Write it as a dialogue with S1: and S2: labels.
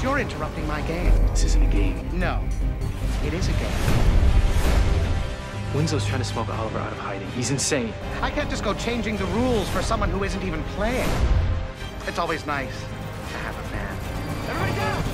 S1: You're interrupting my game.
S2: This isn't a game.
S1: No, it is a game.
S2: Winslow's trying to smoke Oliver out of hiding. He's insane.
S1: I can't just go changing the rules for someone who isn't even playing. It's always nice to have a fan. Everybody down!